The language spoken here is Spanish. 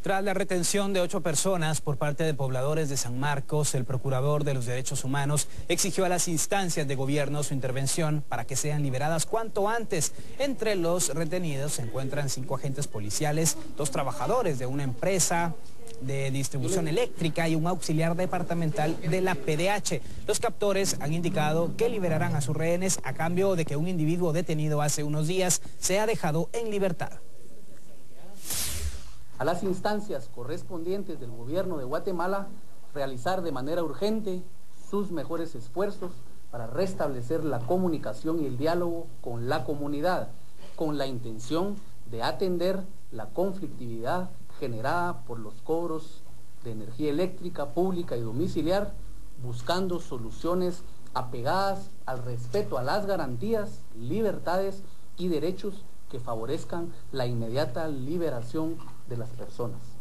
Tras la retención de 8 personas por parte de pobladores de San Marcos, el procurador de los derechos humanos exigió a las instancias de gobierno su intervención para que sean liberadas cuanto antes. Entre los retenidos se encuentran 5 agentes policiales, 2 trabajadores de una empresa de distribución eléctrica y un auxiliar departamental de la PDH. Los captores han indicado que liberarán a sus rehenes a cambio de que un individuo detenido hace unos días sea dejado en libertad. A las instancias correspondientes del gobierno de Guatemala realizar de manera urgente sus mejores esfuerzos para restablecer la comunicación y el diálogo con la comunidad, con la intención de atender la conflictividad generada por los cobros de energía eléctrica pública y domiciliar, buscando soluciones apegadas al respeto a las garantías, libertades y derechos que favorezcan la inmediata liberación de las personas.